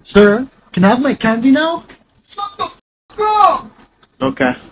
Sir, can I have my candy now? Shut the f*** up! Okay.